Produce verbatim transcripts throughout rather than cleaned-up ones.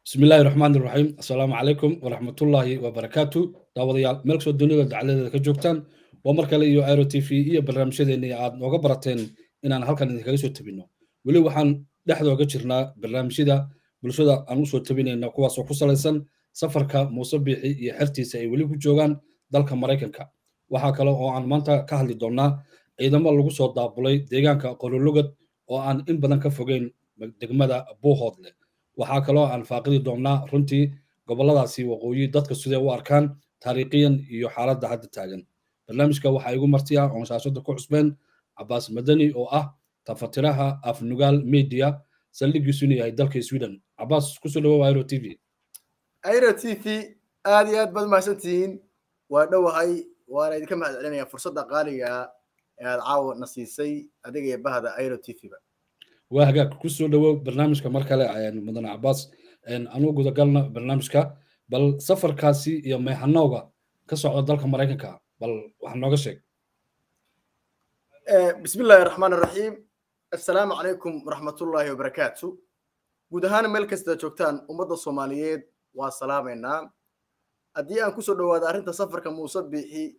بسم الله الرحمن الرحيم السلام عليكم ورحمة الله وبركاته داوديال ملك سو دنيا دعالada ka joogtaan waa mar kale iyo Aero T V iyo barnaamijyadeena aad nooga barateen inaan halkan idinkaga soo tabino wali waxaan dhexdooga jirnaa barnaamijyada bulshada aan u soo tabinayna kuwaas oo ku saleysan safarka Muuse Biixi iyo xirtiisa ay wali ku joogaan dalka Mareykanka waxa kale oo aan maanta ka hadli doonaa ciidamo lagu soo daabulay deegaanka Qorologad oo aan in badan ka fogeyn degmada Buuhoodle waxaa kaloo aan faaqidi doonaa runtii goboladaasi waqooyi dadka sidee u arkaan taariikhiyan iyo xaaladda hadda taagan barnaamijka waxaa igu martiya oon shaashada ku cusbeen Cabbaas Madani oo ah tafatiraha Afnugaal Media saldhigiisuna yahay dalka Sweden Cabbaas ku soo dhawow Aero T V Aero T V aad iyo aad baad mahadsantihiin waa dhawahay waana idinka mahadcelinayaa fursadda qaaliga ee aad caawa na siisay adiga iyo bahda Aero T V ba وهاجاك كسر لو برنامج كمر كلا يعني مدن عباس إن أنا جود قالنا برنامج كا بل سفر كاسي يوم يحنوجا كسر عدل كمريكا كا بل وحنوجا شيء بسم الله الرحمن الرحيم السلام عليكم ورحمة الله وبركاته جودهان ملك استشوكتان ومدة الصوماليات والسلامنا أدي أن كسر لو هذا أنت سفر كموسى بيحي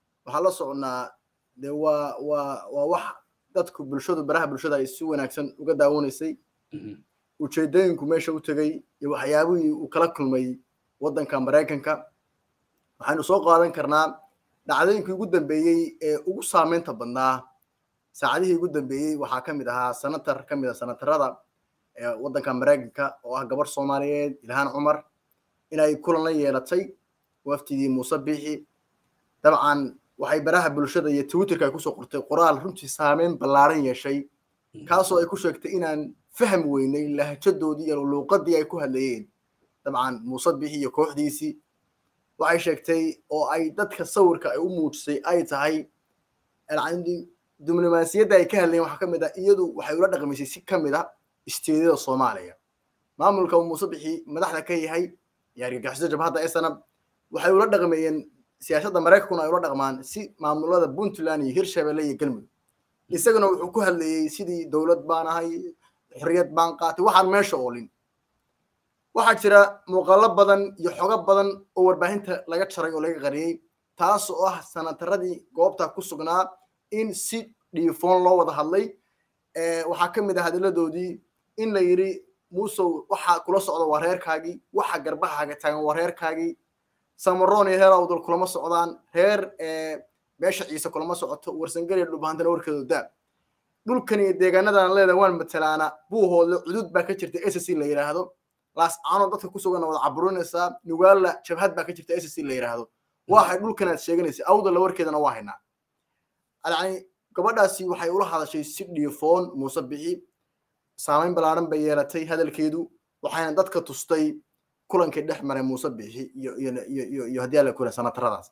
وحلصنا دوا و ووح dadku bulshadu baraha bulshada ay si wanaagsan uga daawanaysay ujeedooyinku meesha u tagay iyo waxyaabihii uu kala kulmay wadanka Mareykanka waxaanu soo qaadan karnaa dhacdooyinkii ugu dambeeyay ee ugu saameynta badnaa saacadihii ugu dambeeyay waxaa ka mid ahaa sanatar ka mid ah sanatarada ee wadanka Mareykanka oo ah gabar Soomaaliyeed Ilhaan Cumar inay kulan la yeelatay waftigii Muuse Biixi dabcan waxay baraha bulshada iyo Twitterka ku soo qortay qoraal runtii saameyn ballaaran yeeshay kaasoo ay ku sheegtay inaan faham weynay lahjadoodii iyo luuqadii ay ku hadlayeen dabcan Muuse Biixi iyo kooxdiisii waxay sheegtay oo ay dadka sawirka ay u muujisay ay tahay alcindi diblomaasiyadda ay ka hadlayeen waxa kamid ah iyadu waxay ula dhaqmaysay si kamid ah isteedada Soomaaliya maamulka Muuse Biixi madaxda ka yahay yaari gaxsada jabhada Snab waxay ula dhaqmayeen siyaasadda Mareykanka ay ula dhaqmaan si maamulada Puntland iyo Hirshabelle iyo Galmudug isaguna wuxuu ku hadlayay sidii dawlad baan ahay xorriyad baan qaatay waxaan meesha oolin waxa jira muuqaalo badan iyo xogo badan oo warbaahinta laga jaray oo laga qariyay taas oo ah sanataradii goobta ku sugnaa in si dhiifoon loo wada hadlay ee waxa kamid ah hadalladoodii in la yiri Muuse waxa kula socdo wareerkaagii waxa garbahaaga taagan wareerkaagii سامرون هلا ودول كل ما صعدان هير بيش عيسى كل ما صعدت ورسنجري لبهندنا وركض دا دول كني ديجانا ده الله ده وان مثلاً بو هو عدود باكتشرت إس إس اللي يراهدو لاس أنا ضدك كوسو أنا وعبرون السا نقول لا شبهات باكتشرت إس إس اللي يراهدو واحد دول كانت شيء نسي أو دول وركض أنا واحدنا يعني قبل داسي وحيقولوا هذا شيء سيدني فون مصبحي سامين بلارن بيرتي هذا الكيدو وحين ضدك تستي kulanka dhex maray Muuse Biixi iyo iyo iyo hadii la kula sanataradaas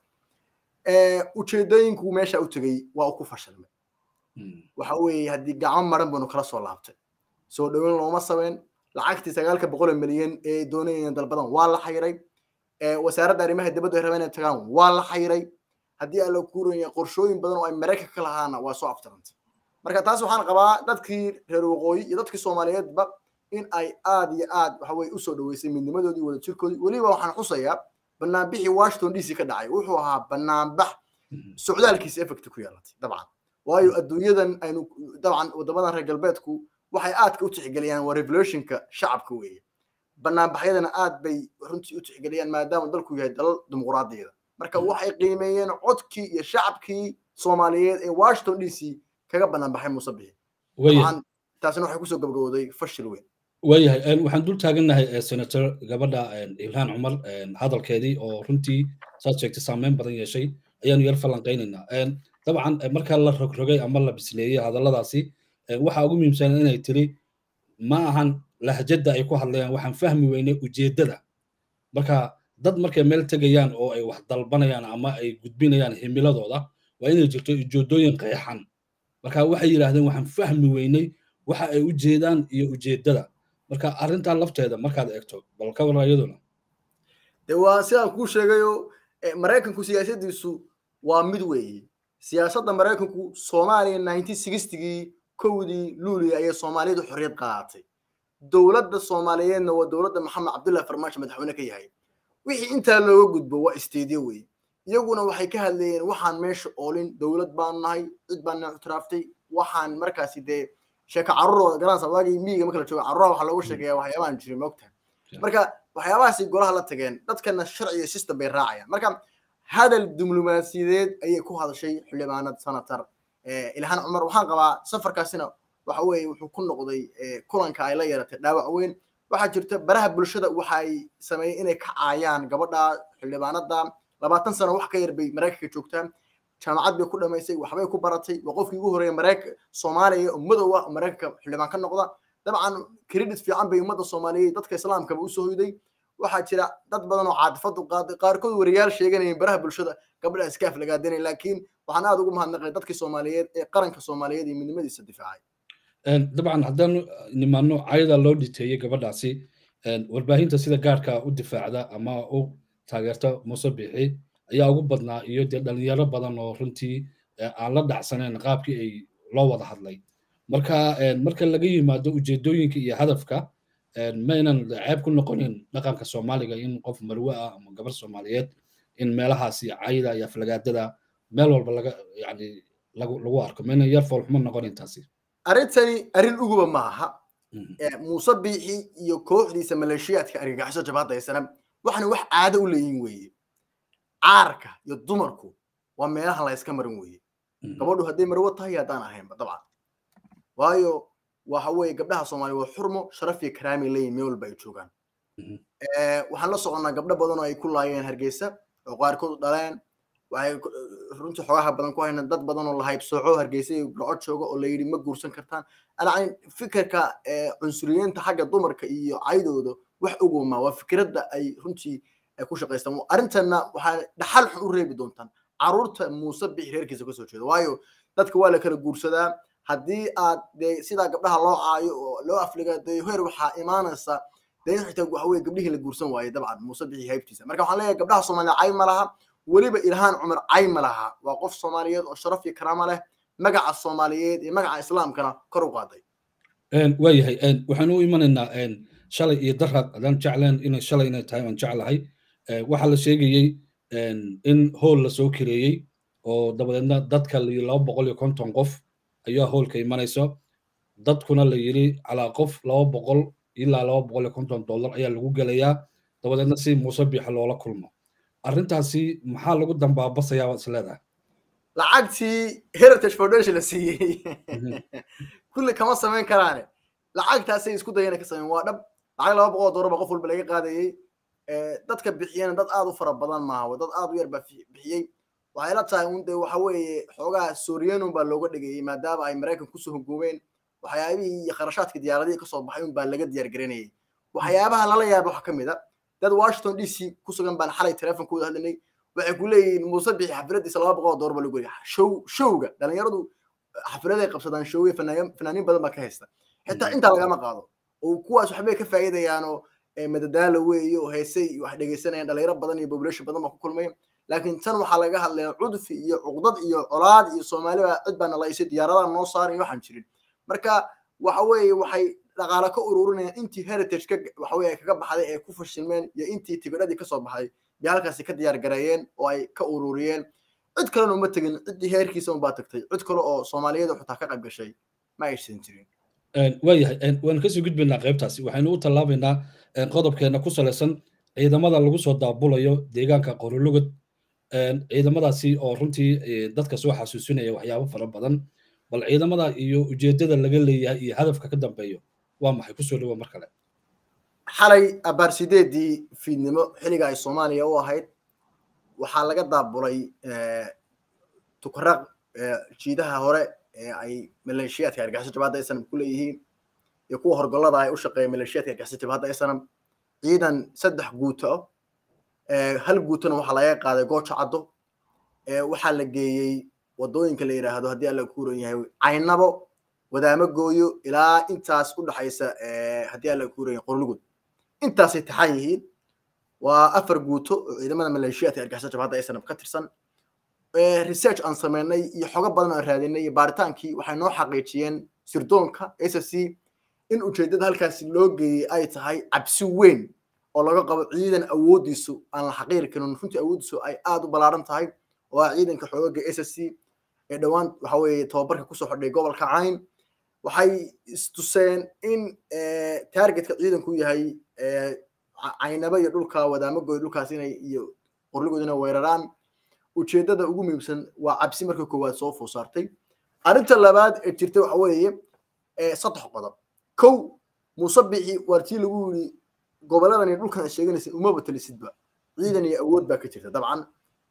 ee ujeedooyinku meesha u tagay waa ku fashalmay waxa weeye hadii gacan maran banu kala soo laabtay soo dhaweyn looma sabeen lacagtii sagaal boqol milyan ee doonayeen dalbadan waa la xayray ee wasaaradda arrimaha dibadda ay rabeen inay tagaan waa la xayray hadii ay la kuuriyay qorshooyin badan oo ay Mareykanka ka lahaana waa soo aftarantay marka taas waxaan qabaa dadkii reer waqooyi iyo dadkii Soomaaliyeedba in ay aad iyo aad waxa way u soo dhaweysay midnimadoodii wada jirkoodii waliba waxaan xusayaa barnaamijii Washington D C ka dhacay wuxuu ahaa barnaamij socdaalkiisa effect ku yeelatay dabcan waayo adduunyadan aynu dabcan wadamadan reer galbeedku waxay aad ka u tixgeliyaan waa revolutionka shacabka weeye barnaamijyadana aad bay runtii u tixgeliyaan maadaama dalku yahay dal dimuqraadiyada marka waxay qiimeeyeen codkii iyo shacabkii Soomaaliyeed ee Washington D C kaga barnaamijay Muuse Biixi waxaan taasina waxay ku soo gabagabowday fashil weyn وياي waxaan dul taaganahay senator gabadha Ilhaan Cumar hadalkeedii oo runtii soo sheegtay saameyn badan yeeshay ayaan yar falanqeynaynaa dabcan marka la rogrogay ama la bisleeyay hadalladaasi waxa ugu muhiimsan inay tiri ma ahan lahjada ay ku hadlayaan waxaan fahmi weynay ujeedada marka dad markay meel tagayaan oo ay wax dalbanayaan ama ay gudbinayaan himiladooda waa inay jirto ujeedooyin qeexan marka waxay yiraahdeen waxaan fahmi weynay waxa ay u jeedaan iyo ujeedada marka arinta lafteeda markaad eegto bal ka warayaduna de waa si aan ku sheegayo Mareykanku siyaasadiisu waa mid weeye siyaasadda Mareykanku Soomaaliya nineteen sixty-gii kowdii luulii ayay Soomaalidu xorriyad qaadatay dowladda Soomaaliyeedna waa dowladda Maxamed Cabdullaahi Farmaajo madaxweyne ka yahay wixii inta looga gudbo waa isteediyo weey iyaguna waxay ka hadlayeen waxaan meesha oolin dowlad baan nahay cid baan ictiraaftay waxaan markaasi de sheeka carruur garanaysa waagii miyiga marka la joogo carruur waxa loogu sheegayaa waxyaabahan jirin moogta marka waxyaabahaasi golaha la tageen dadkana sharciga system bay raacayaan marka hadal diblomaasiyadeed ayay ku hadashay xildhibaanad senator Ilhaan Cumar waxaan qabaa safarkaasina waxa weeye wuxuu ku noqday kulanka ay la yeelatay dhaawac weyn waxa jirta baraha bulshada waxay sameeyeen inay ka caayaan gabadha xildhibaanada labaatan sano wax ka yar bay Mareykanka joogtaan jaamacad bay ku dhameysay waxbay ku baratay waa qofkii ugu horeeyay Mareykanka Soomaaliya ummada waa Mareykanka xildhibaan ka noqda dabcan credit fiican bay ummada Soomaaliyeed dadka islaamka u soo hoyday waxa jira dad badan oo caadifad u qaaday qaarkood wariyaal sheeganayeen baraha bulshada gabadha iskaaf laga adanay laakiin waxaan aad ugu mahadnaqay dadkii Soomaaliyeed ee qaranka Soomaaliyeed iyo midnimadiisa difaacay een dabcan haddaan nimaano ayada loo dhiteeyay gabadhaasi een warbaahinta sida gaarka u difaacda ama u taageerta Muuse Biixi ayaa ugu badnaa iyo dhalinyaro badan oo runtii aan la dhacsaneen qaabkii ay loo wada hadlay marka marka laga yimaado ujeedooyinka iyo hadafka maynan ceeb ku noqonin dhaqanka Soomaaliga in qof marwe ah ama gabar Soomaaliyeed in meelahaasi ayada iyo aflagaadada meel walba laga yaani lagu lagu arko maynan yar fool xumo noqonin taasi arintani arin uguba maaha Muuse Biixi iyo kooxdiisa maleeshiyaadka argagaxisada jabhadda ay sanam waxna wax caado u leeyin weeye caarka iyo dumarku waa meelaha la iska marin weeye gabadhu haday marwo tahay hadaan ahayn dabcan waayo waxa weeye gabdhaha Soomaaliyeed waa xurmo sharaf iyo karaami leeyin meel walba ay joogaan ee waxaan la soconaa gabdho badan oo ay ku laayeen Hargeysa oo qaarkood dhaleen waxay runtii xogaha badan ku hayna dad badan oo la hayb sooco Hargeysa iyo gacod jooga oo la yiri ma guursan kartaan alaa fikirka cunsuriyiinta xagga dumarka iyo caydooda wax ugu ma waa fikradda ay runtii ku shaqeystaan arintana waxa dhaxal xun u reebi doontaan caruurta Muuse Biixi reerkiisa ka soo jeedo waayo dadka waa la kala guursadaa haddii aad sida gabdhaha loo caayo oo loo afligadeeyo heer waxa imaanaysa deyn xitaa waxa weeye gabdhihii la guursan waayay dabcan Muuse Biixi haybtiisa marka waxaan leeyahay gabdhaha Soomaaliyeed cay ma laha waliba Ilhaan Cumar cay ma laha waa qof Soomaaliyeed oo sharaf iyo karaama leh magaca Soomaaliyeed iyo magaca Islaamkana kor u qaaday een waayahay een waxaan u imanaynaa een shalay iyo darrad adaan jeclaan inay shalay inay tahay aan jeclahay waxa la sheegayay in hool la soo kireeyay oo dabadeedna dadka laba boqol iyo konton qof ayaa hoolka imanayso dadkuna la yiri ala qof laba boqol ilaa laba boqol iyo konton dollar ayaa lagu galayaa dabadeedna si Muuse Biixi loola kulmo arrintaasi maxaa lagu dambaabasayaa isleedahay lacagtii Heritage Foundation la siiyay kulli kama sameyn karaan lacagtaasi isku dayana ka sameyn waa dhab lacag laba boqol dollar qof walba laga qaadayay dadka bixiyana dad aad u fara badan ma aha dad aad u yar ba bixiyay waxay la tahay in waxa weeye xogaa Suuriyaano baa looga dhigay maadaama ay Mareykanka ku soo hogoomeen waxyaabihii iyo kharashaadka diyaaradii ka soo baxay baa laga diyaar gareynayay waxyaabaha la la yaabo waxa kamid ah dad Washington D C ku sugan baan xalay telefonkooda hadlanay waxay ku leeyihiin Muuse Biixi xafladiisa laba boqol dollar baa lagu leeyahay show showga dhalinyaradu xafladaha ay qabsadaan showga fanaaniin badan baa ka haysta xitaa inta laga ma qaado oo kuwaas waxbay ka faa'iidayaan oo madadaalo weeyo oo heesay wax dhageysanayaan dhalinyaro badan iyo population badan baa ku kulmay laakiin tan waxa laga hadlayaa cudfi iyo cuqdad iyo colaad iyo Soomaaliya cid baan la isii diyaaradaha noo saarin waxaan jirin marka waxa weeye waxay dhaqaale ka ururinayaan intii heritage ka waxa weeye kaga baxday ee ku fashilmeen iyo intii tigidhadii ka soo baxay bay halkaasi ka diyaar gareeyeen oo ay ka ururiyeen cid kale uma tagin cid heerkiisa uma tagtay cid kale oo Soomaaliyeed xitaa ka qayb gashay ma aysan jirin een waayahay een waan ka soo gudbinaa qaybtaasi waxaynu u talaabaynaa qodobkeena ku saleysan ciidamada lagu soo daabulayo deegaanka Qorolugud een ciidamadaasi oo runtii dadka soo xasuusinaya waxyaabo fara badan bal ciidamada iyo ujeedada laga leeyahay iyo hadafka ka dambeeyo waa maxay ku soo dhawa mar kale xalay abaarsideedii fiidnimo xiliga ay Soomaaliya u ahayd waxaa laga daabulay ee tukaraq jiidaha hore ee ay maleeshiyaadka argagixisada jabhadda ay sanam ku leeyihiin iyo kuwa horgolada ay u shaqeeyay maleeshiyaadka argagixisada jabhadda ay sanam ciidan saddex guuto ee hal guutona waxa laga qaaday Gooja Caddo ee waxa la geeyay wadooyinka la yiraahdo hadii alla ku ron yahay Caynabo wadaama gooyo ilaa intaas u dhaxaysa ee hadii alla ku ron yahay Qorlugud intaas ay taxan yihiin waa afar guuto ciidamada maleeshiyaadka argagixisada jabhadda ay sanam ka tirsan ee research aan sameynay iyo xogo badan oo raadinay baaritaankii waxay noo xaqiijiyeen sirdoonka S S C in ujeedada halkaasi loo geeyey ay tahay cabsi weyn oo laga qabo ciidan awoodiisu aan la xaqiiri karin runtii awoodiisu ay aad u ballaaran tahay oo ah ciidanka xoogagga S S C ee dhowaan waxa weeye tababarka kusoo xidhay gobolka Cayn waxay istuseen in targetka ciidanku yahay Caynaba iyo dhulka wadaamagood dhulkaas inay iyo qorligoodina weeraraan ujeedada ugu muhiimsan waa cabsi markii koowaad soo foosartay arinta labaad ee jirtay waxa weeye saddex qodob kow musabixi wartii lagu yiri goboladani dhulkan sheeganaysa uma batalisidba ciidan iyo awood baa ka jirta dabcan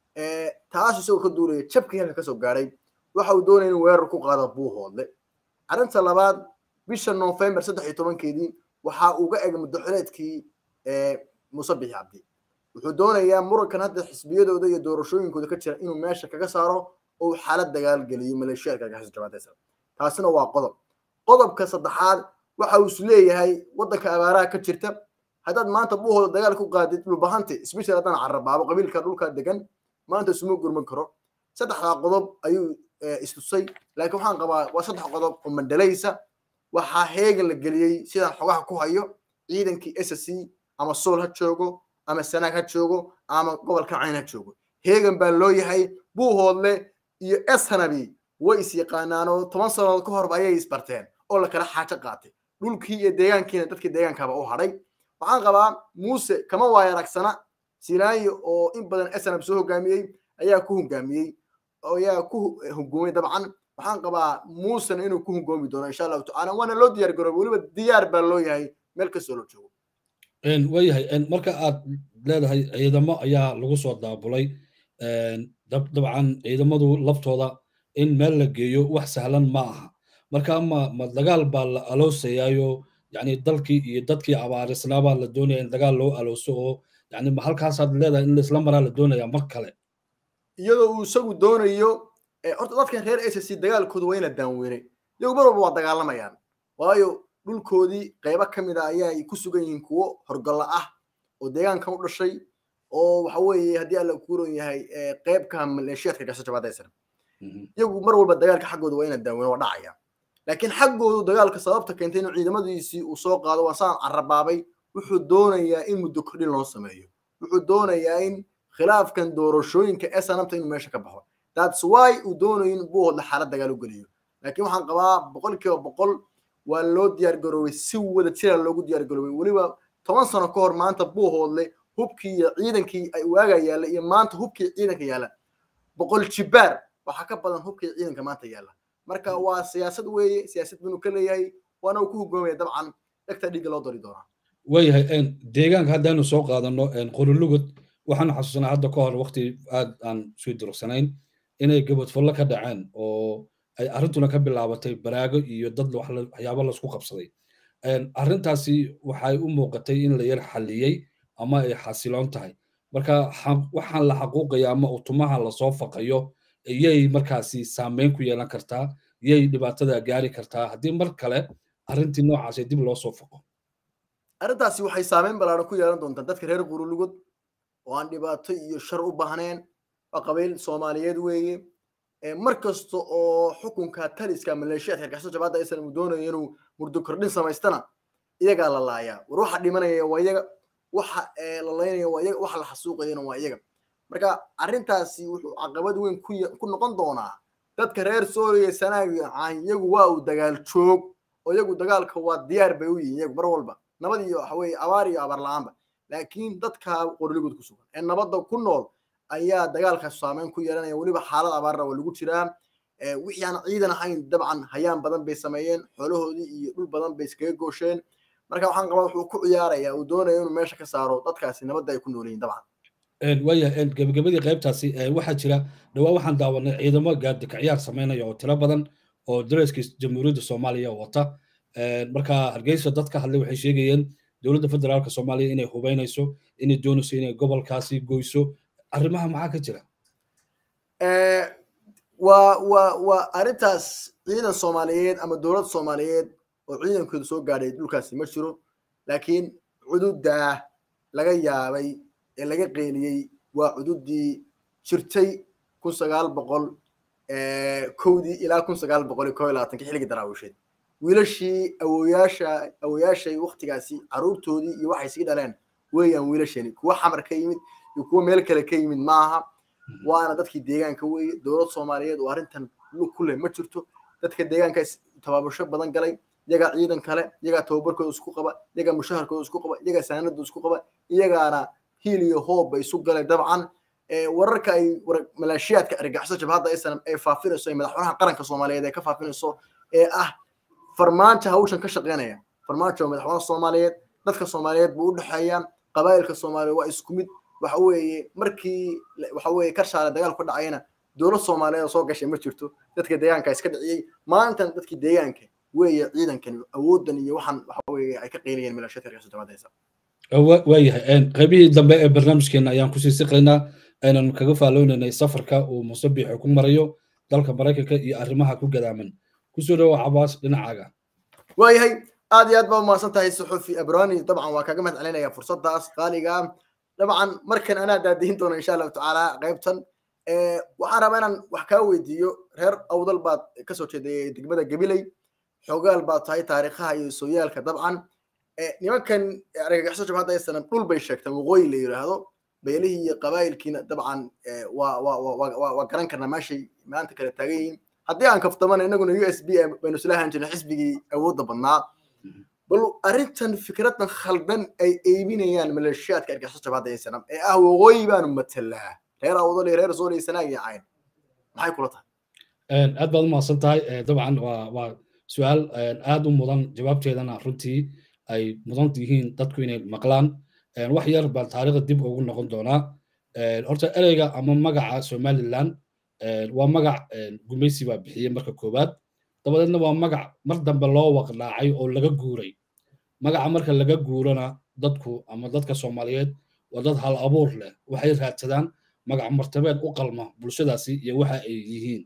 ee taas isagoo ka duulay jabkii halka ka soo gaaray waxa uu doonayay inuu weerar ku qaado Buuhoodle arinta labaad bisha November saddex iyo tobankeedii waxa uu ga eegay muddaxileedkii ee musabixi cabdi wuxuu doonayaa murankan hadda xisbiyadooda iyo doorashooyinkooda ka jira inuu meesha kaga saaro oo xaalad dagaal galiyo maleeshiyada ka xisbiga jabaadaysan taasina waa qodob qodobka saddexaad waxa uu isleeyahay wadanka abaaraha ka jirta haddaad maanta Buuhoodle dagaal ku qaadid dhul bahante isbishii hadan carrabaabo qabiilka dhulka degan maanta isuma gurman karo saddexda qodob ayuu istusay laakiin waxaan qabaa waa saddex qodob oo mandalaysa waxa heegan la galiyay sida xogaha ku hayo ciidankii S S C ama Sool ha joogo ama Sanaag ha joogo ama gobolka Cayn ha joogo heegan baa loo yahay Buuhoodle iyo Esnabi way is yaqaanaano toban sano ka hor ayay isbarteen oo la kala xaajo qaatay dhulkii iyo deegaankiina dadkii deegaankaaba u haray waxaan qabaa Muuse kama waaya ragsana Silaayo oo in badan Esnabi soo hogaamiyay ayaa ku hogaamiyay oo ayaa ku hogaamiyay dabcan waxaan qabaa Muuse inuu ku hogaamin doono insha Allah ta'ala wana loo diyaar garoobay waliba diyaar baa loo yahay meel ka soo loo joogo een wayahay een marka aad leedahay ciidamo ayaa lagu soo daabulay een dabcan ciidamadu laftooda in meel la geeyo wax sahlan ma aha marka ma ma dagaal baa la aloosayayo yani dalkii iyo dadkii abaarisnaaba la doonaya in dagaal loo alooso oo yani ma halkaas aad leedahay in isla maraa la doonaya mar kale iyadoo uu isagu doonayo ee horta dadkan reer S S C dagaalkooda waa in la daanweynay iyagu mar walba waa dagaalamayaan waayo dhulkoodii qaybo kamid ah ayaa ku sugan yihiin kuwo horgala ah oo deegaanka u dhashay oo waxa weeye hadii alla ku roon yahay qayb ka maleeshiyadka ka soo jabaadaysan iyagu mar walba dagaalka xaqooda waa in la daaweyno waa dhacaya laakiin xaqoodu dagaalka sababta keentay in ciidamadiisii uu soo qaado waa saan carrabaabay wuxuu doonayaa in muddo kordhin loo sameeyo wuxuu doonayaa in khilaafkan doorashooyinka S N M ta inuu meesha ka baxo that's why uu doonayo in Buuhoodle xaalad dagaal u galiyo laakiin waxaan qabaa boqolkiiba boqol waa loo diyaar garoobay si wada jira loogu diyaar garoobay waliba toban sano ka hor maanta Buuhoodle hubkii iyo ciidankii ay waaga yaala iyo maanta hubkii ciidanka yaala boqol jibaar waxa ka badan hubkii ciidanka maanta yaala marka waa siyaasad weeye siyaasad inuu ka leeyahay waana uu ku hogaamiyay dabcan dhagta dhiga loo dari doonaa wayahay een deegaanka haddaanu soo qaadano een qorulugud waxaan xasuusanaa hadda ka hor waqti aad aan soo dirsanayn inay gabadfulla ka dhaceen oo ay arrintuna ka bilaabatay baraago iyo dad waxyaabo la isku qabsaday een arrintaasi waxay u muuqatay in la yar xaliyay ama ay xasiloon tahay marka waxaan la xaquuqaya ama utumaha la soo faqayo iyay markaasi saameyn ku yeelan kartaa iyay dhibaatada gaari kartaa haddii mar kale arrintii noocaas ay dib loo soo faqo arrintaasi waxay saameyn ballaaran ku yeelan doontaa dadka reer Qorulugud oo aan dhibaato iyo shar u baahneen waa qabiil Soomaaliyeed weeye ee markasta oo xukunka taliska maleeshiyadka ka soo jabaada aysan u doonayo inuu murdo kordhin samaystana iyaga la laaya war waxa dhimanaya waa iyaga waxa la leenayo waa iyaga waxa la xasuuqayna waa iyaga marka arrintaasi wuxuu caqabad weyn ku noqon doonaa dadka reer Soomaaliya Sanaag aan iyagu waa u dagaal joog oo iyagu dagaalka waa diyaar bay u yihiin iyagu mar walba nabad iyo waxa weeye abaar iyo abaar la'aanba laakiin dadka Qorulugud ku sugan ee nabadda ku nool ayaa dagaalka saameyn ku yeelanaya waliba xaalad abaar waa lagu jiraa ee wixii aan ciidan ahayn dabcan hayaan badan bay sameeyeen xoolahoodii iyo dhul badan bay iskaga goosheen marka waxaan qabaa wuxuu ku ciyaarayaa uu doonayo inuu meesha ka saaro dadkaasi nabadda ay ku nool yihiin dabcan een waya een gabagabadii qaybtaasi waxa jira dhawaa waxaan daawanay ciidamo gaadi ka ciyaar sameynaya oo tiro badan oo daraskii jamhuuriyadda Soomaaliya wata een marka Hargeysa dadka hadlay waxay sheegayeen dawladda federaalka Soomaaliya inay hubeynayso inay doonayso inay gobolkaasi goyso arrimaha maxaa ka jira ee waa waa waa arrintaas ciidan Soomaaliyeed ama dawlad Soomaaliyeed oo ciidankooda soo gaadhay dhulkaasi ma jiro laakiin xuduudda laga yaabay ee laga qeyliyay waa xuduudii jirtay kun sagaal boqol ee kowdii ilaa kun sagaal boqol iyo kow iyo labaatan xilliga daraawisheed wiilashii awooyaasha awooyaashay waqtigaasi caruurtoodii iyo waxay sii dhaleen weeyaan wiilashani kuwa xamar ka yimid iyo kuwa meel kale ka yimid maaha waana dadkii deegaanka weeye dowlad soomaaliyeed oo arrintan lug ku leh ma jirto dadka deegaanka tabaabasho badan galay iyagaa ciidan kale iyagaa tababarkooda isku qaba iyagaa mushaharkooda isku qaba iyagaa saanadooda isku qaba iyagaana hiil iyo hoob bay isu galeen dabcan wararka ay maleeshiyaadka argagixisada jabhadda islam ay faafinayso madaxweynaha qaranka soomaaliyeed ay ka faafinayso ee ah farmaajo hawshan ka shaqeynaya farmaajo madaxweynaha soomaaliyeed dadka soomaaliyeed buu u dhaxeeyaa qabaa'ilka soomaaliyeed waa isku mid waxa weeye markii waxa weeye karshaale dagaal ku dhacayna dowlad soomaaliyeed soo gashay ma jirto dadka deegaanka iska dhiciyay maanta dadkii deegaanka weeye ciidankan awoodan iyo waxaan waxa weeye ay ka qeynayeen maleeshiyadka argagixisada jabhadda islam waayahay qaybihii dambe ee barnaamijkeena ayaan kusii siqaynaa aynan kaga faalloonaynay safarka uu muuse biixi ku marayo dalka maraykanka iyo arrimaha ku gadaaman kusoo dhawo cabaas dhinacaaga waayahay aad iyo aad baa umahadsan tahay suxufi abrani dabcan waa kaaga mahad celinaya fursadaas qaaliga dabcan markan anaa daadihin doona insha allahu tacaala qaybtan waxaan rabaa inaan wax kaa weydiiyo reer awdal baad kasoo jeeday degmada gabiley xogaal baad tahay taariikhaha iyo sooyaalka dabcan nimankan argagixisada jabhadda islam dhul bay sheegtaan waqooyi la yidhaahdo beelihii iyo qabaa'ilkiina dabcan waa waa waa garan karnaa meeshay maanta kala taagan yihiin haddii aan kaftamana innaguna u s b baynu isla ahaan jirnay xisbigii awoodda badnaa bal arrintan fikradan khaldan ay eybinayaan maleeshiyaadka argagixisada jabhadda islam ee ah waqooyi baanu matalaa reer awdal iyo reer sool iyo sanaag iyo cayn maxay kula tahay aad baad umahadsan tahay dabcan waa waa su-aal aad u mudan jawaabteedana runtii ay mudan yihiin dadku inay maqlaan wax yar baan taariikhda dib ugu noqon doonaa horta ereyga ama magaca somaliland waa magac gumaysi baa bixiyey marka koowaad dabadeedna waa magac mar dambe loo waqnaacay oo laga guuray magaca marka laga guurana dadku ama dadka soomaaliyeed waa dad hal abuur leh waxay raadsadaan magac martabeed u qalma bulshadaasi iyo waxa ay yihiin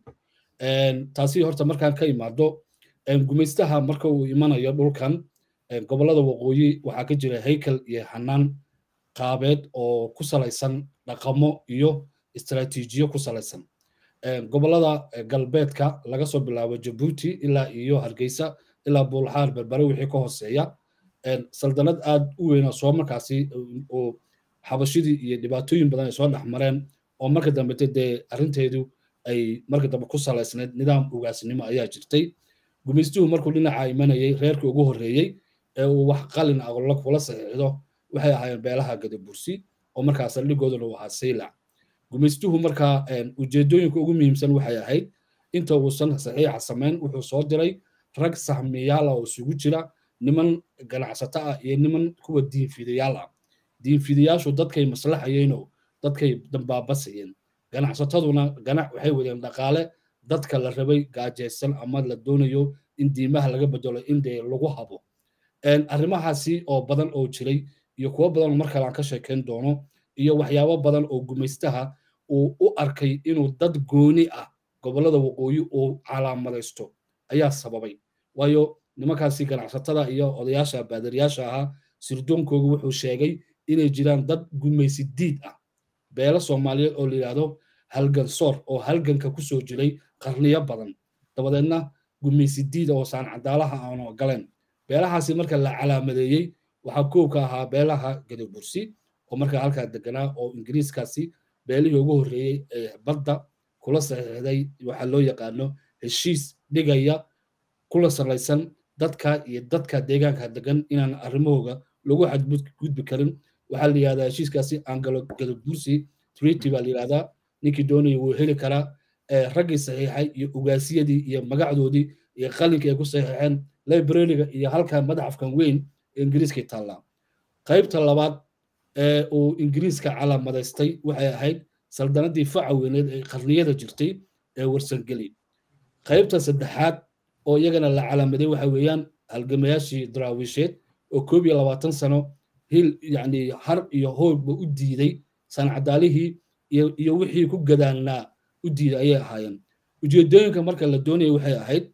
taasi horta markaan ka imaado gumaystaha marka uu imanayo dhulkan gobollada waqooyi waxaa ka jira haykal iyo hanaan qaabeed oo ku salaysan dhaqamo iyo istaraatiijiyo ku salaysan gobollada galbeedka laga soo bilaabo jabuuti ilaa iyo hargeysa ilaa buulxaar berbere wixii ka hooseeya saldanad aad u weyn oo soo markaasi oo xabashidii iyo dhibaatooyin badan ay soo dhex mareen oo marka dambete dee arrinteedu ay marka dambe ku salaysnayd nidaam ugaasnimo ayaa jirtay gumaystuhu markuu dhinaca imanayay reerkii ugu horreeyey ee uu wax qalin aqolla kula saxiixdo waxay ahaayeen beelaha gadabursi oo markaas saldhigooduna uu ahaa saylac gumaystuhu markaa ujeedooyinka ugu muhiimsan waxay ahayd inta uusan saxiixa samayn wuxuu soo diray rag sahmiyaal ah oo isugu jira niman ganacsato ah iyo niman kuwa diinfidayaal ah diinfidayaashu dadkay maslaxayeenoo dadkay dambaabasayeen ganacsataduna ganac waxay wadeen dhaqaale dadka la rabay gaajaysan ama la doonayo in diimaha laga bedelo in dee lagu habo arrimahaasi oo badan oo jiray iyo kuwo badan oo mar kale aan ka sheekayn doono iyo waxyaabo badan oo gumaystaha uu u arkay inuu dad gooni ah gobollada waqooyi uu calaamadaysto ayaa sababay waayo nimankaasi ganacsatada iyo odayaasha baadariyaasha ahaa sirdoonkoogu wuxuu sheegay inay jiraan dad gumaysi diid ah beelo soomaaliyeed oo la yidhaahdo halgan soor oo halganka ku soo jiray qarniyo badan dabadeedna gumaysi diid oo saan cadaalaha aanu galeen beelahaasi marka la calaamadeeyey waxaa koow ka ahaa beelaha gadabursi oo markaa halkaa deganaa oo ingiriiskaasi beelihii ugu horreeyey ee badda kula saxiixday waxaa loo yaqaano heshiis dhigaya kula salaysan dadka iyo dadka deegaanka degan inaan arrimahooga lagu xadgudbi karin waxaa la yidhahdaa heshiiskaasi angalo gadabursi treaty baa la yidhahdaa ninkii doonaya wuu heli karaa raggii saxiixay iyo ugaasiyadii iyo magacdoodii iyo qalinkii ay ku saxiixeen librariga iyo halka madaxafkan weyn ee ingiriiska taallaa qaybta labaad ee uu ingiriiska calaamadaystay waxay ahayd saldanadii faca weyneed ee qarniyada jirtay ee warsangeli qaybta saddexaad oo iyagana la calaamaday waxa weeyaan halgamayaashii daraawiisheed oo koob iyo labaatan sano hil yacni har iyo hoogba u diiday sancadaalihii iyo iyo wixii ku gadaannaa u diiday ayay ahaayeen ujeedooyinka marka la doonayay waxay ahayd